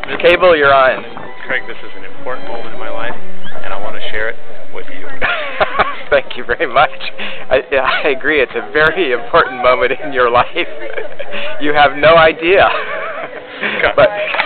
Mr. Cable, you're on. Craig, this is an important moment in my life, and I want to share it with you. Thank you very much. I agree. It's a very important moment in your life. You have no idea. But